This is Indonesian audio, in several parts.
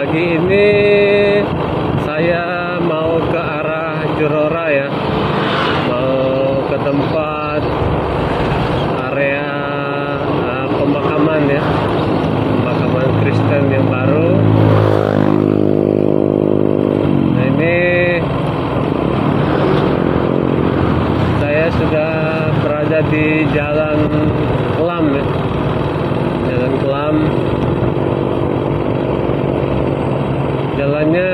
Pagi ini saya mau ke arah Jurora ya, mau ke tempat area pemakaman ya, pemakaman Kristen yang baru. Nah ini saya sudah berada di Jalan Kelam ya, Jalan Kelam. Jalannya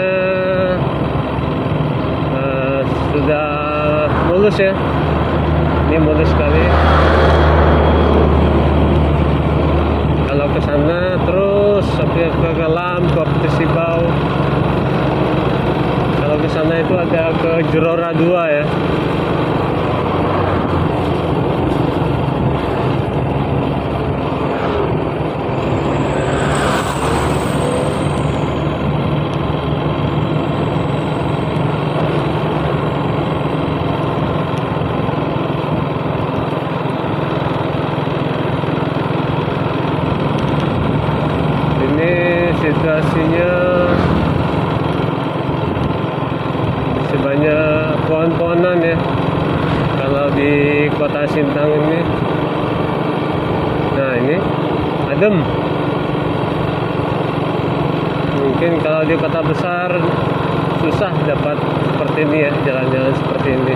sudah mulus ya, ini mulus sekali. Kalau ke sana terus sampai ke Kelam, ke Pesibau. Kalau ke sana itu ada ke Jurora 2 ya. Situasinya sebanyak pohon-pohonan ya kalau di kota Sintang ini. Nah ini adem. Mungkin kalau di kota besar susah dapat seperti ini ya, jalan-jalan seperti ini.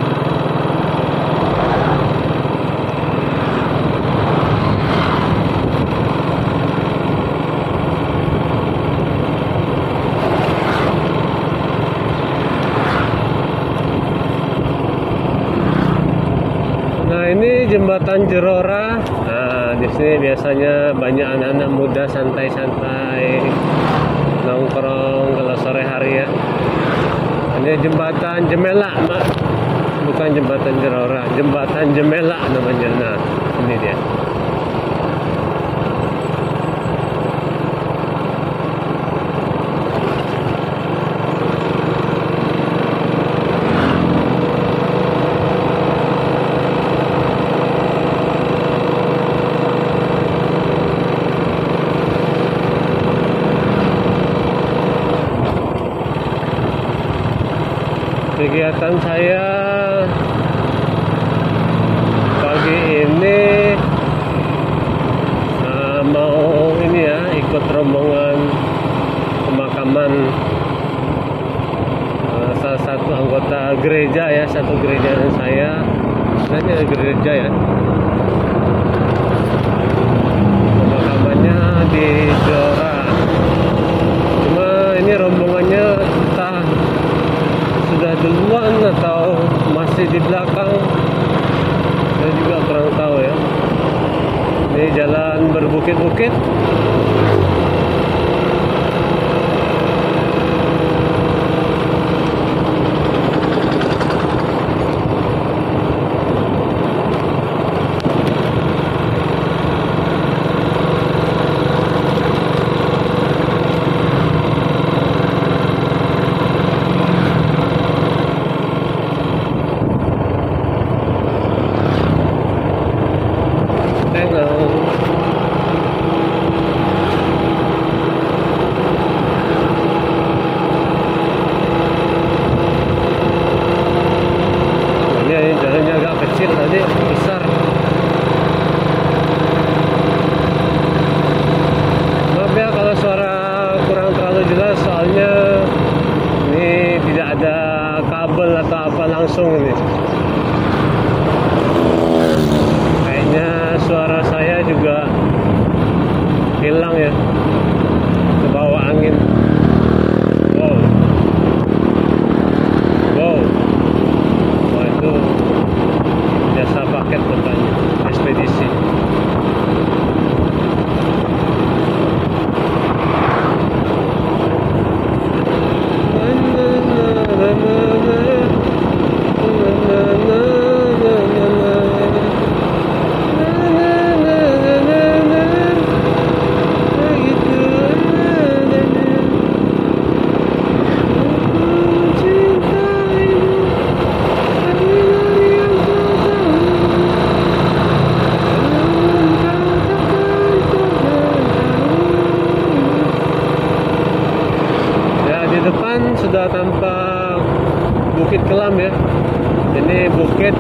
Ini jembatan Jurora. Nah, di sini biasanya banyak anak-anak muda santai-santai nongkrong kalau sore hari ya. Ini jembatan Jemela, Mak. Bukan jembatan Jurora, jembatan Jemela namanya. Nah, ini dia. Kegiatan saya pagi ini mau ini ya, ikut rombongan pemakaman salah satu anggota gereja ya, satu gereja saya. Sebenarnya gereja ya, pemakamannya di Jora. Cuma ini rombongannya entah sudah duluan atau masih di belakang, saya juga kurang tahu ya. Ini jalan berbukit-bukit. sudah tampak Bukit Kelam ya. Ini bukit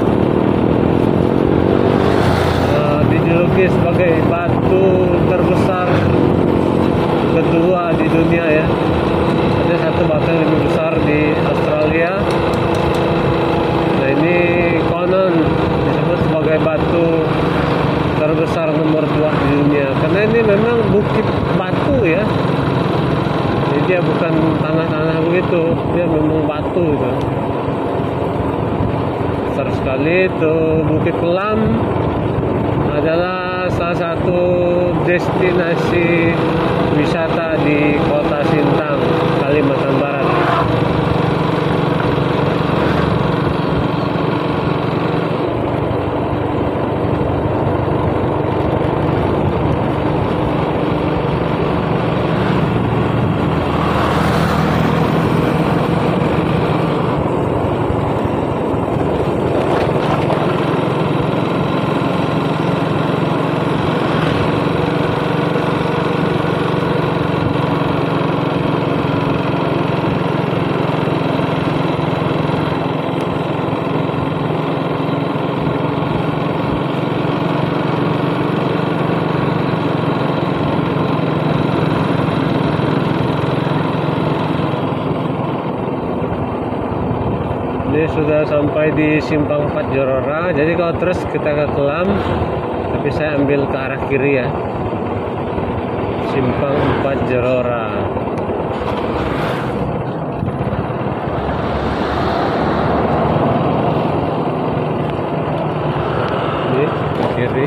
dijuluki sebagai batu terbesar kedua di dunia ya. Ada satu batu yang lebih besar di Australia. Nah ini konon disebut sebagai batu terbesar nomor 2 di dunia karena ini memang bukit batu ya. Jadi dia bukan tanah-tanah begitu, dia memang batu gitu. Besar sekali itu. Bukit Kelam adalah salah satu destinasi wisata di Kota Sintang, Kalimantan Barat. Ini sudah sampai di Simpang 4 Jorora. Jadi kalau terus kita ke Kelam, tapi saya ambil ke arah kiri ya. Simpang 4 Jorora. Ini ke kiri.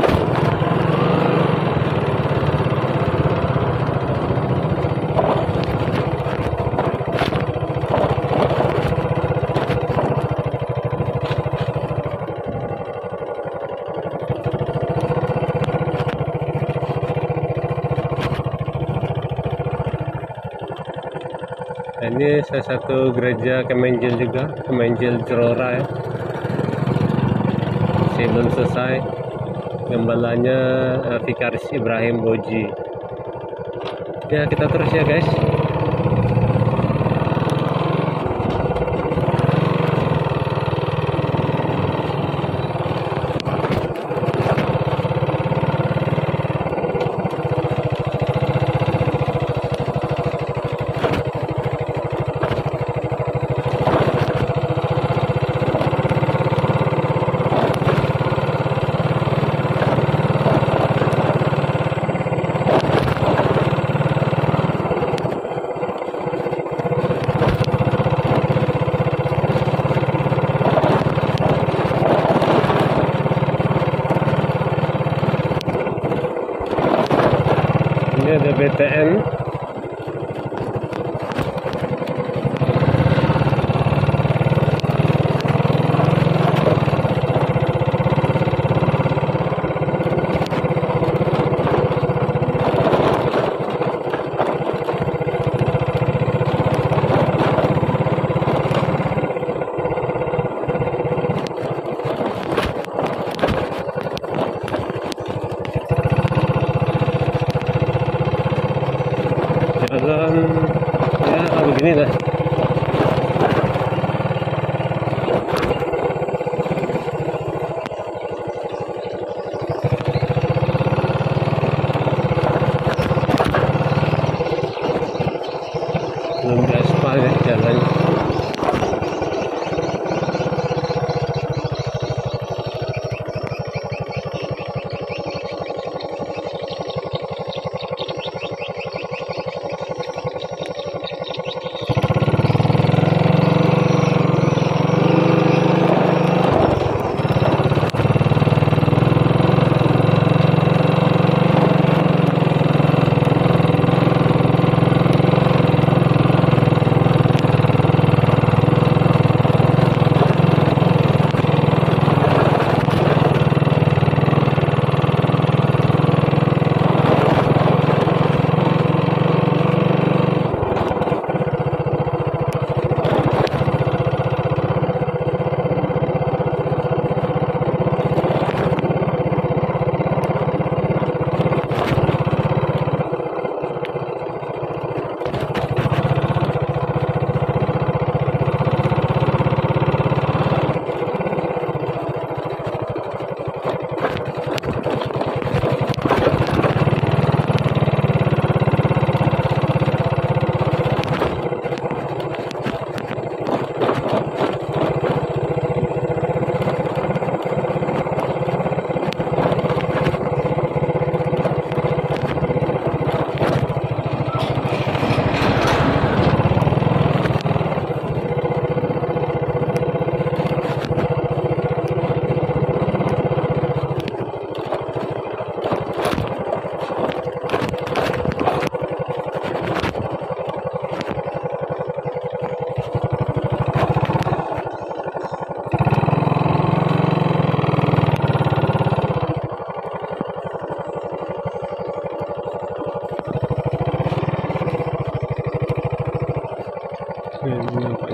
Ini salah satu gereja Kemenjil juga, Kemenjil Jorora ya. Masih belum selesai. Gembalanya Vikaris Ibrahim Boji. Ya kita terus ya guys. Ini ada BTN. Jalan ya begini lah. Belum diaspal ya jalan.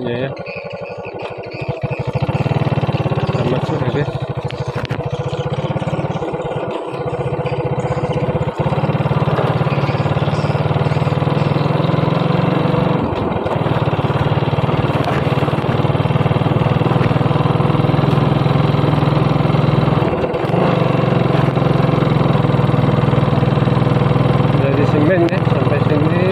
videonya ya. Selamat sore guys. Dari semen ya sampai sini.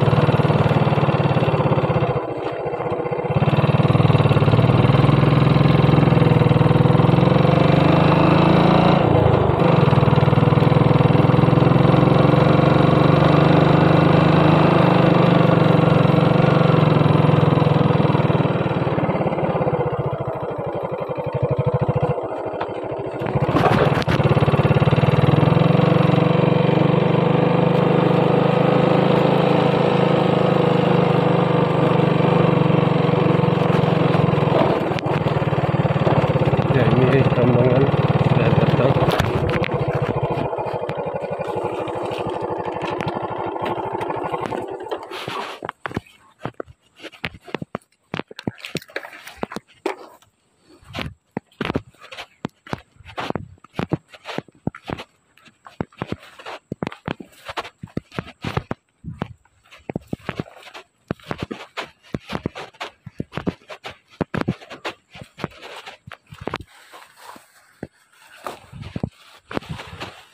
Ya ini rombongan sudah datang.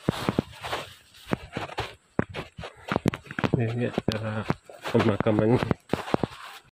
Ini acara pemakamannya.